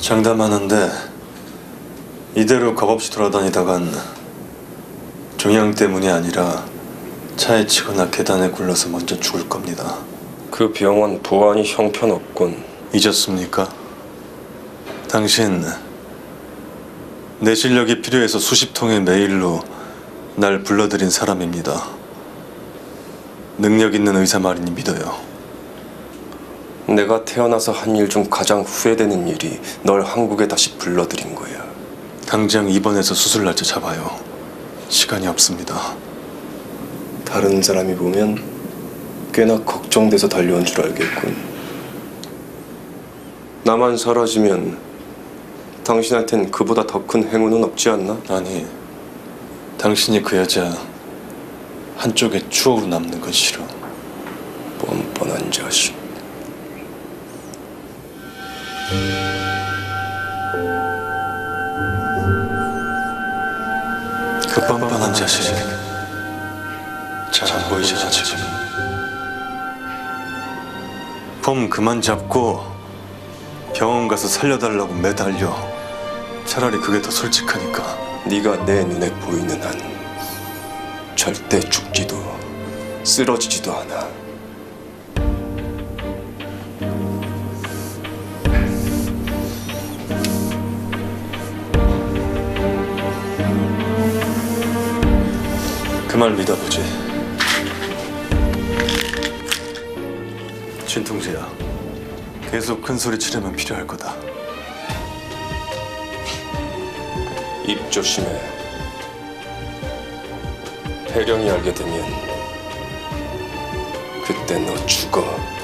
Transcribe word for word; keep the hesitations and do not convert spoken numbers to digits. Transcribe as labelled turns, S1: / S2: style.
S1: 장담하는데 이대로 겁없이 돌아다니다간 종양 때문이 아니라 차에 치거나 계단에 굴러서 먼저 죽을 겁니다.
S2: 그 병원 보안이 형편없군.
S1: 잊었습니까? 당신 내 실력이 필요해서 수십 통의 메일로 날 불러들인 사람입니다. 능력 있는 의사 말이니 믿어요.
S2: 내가 태어나서 한 일 중 가장 후회되는 일이 널 한국에 다시 불러들인 거야.
S1: 당장 입원해서 수술 날짜 잡아요. 시간이 없습니다.
S2: 다른 사람이 보면 꽤나 걱정돼서 달려온 줄 알겠군. 나만 사라지면 당신한텐 그보다 더 큰 행운은 없지 않나?
S1: 아니, 당신이 그 여자 한쪽에 추억으로 남는 건 싫어.
S2: 뻔뻔한 자식.
S1: 그 뻔뻔한 자식 잘 안 보이잖아 지금. 폼 그만 잡고 병원 가서 살려달라고 매달려. 차라리 그게 더 솔직하니까.
S2: 네가 내 눈에 보이는 한 절대 죽지도 쓰러지지도 않아.
S1: 그 말 믿어보지. 진통제야. 계속 큰 소리 치려면 필요할 거다.
S2: 입 조심해. 혜령이 알게 되면 그때 너 죽어.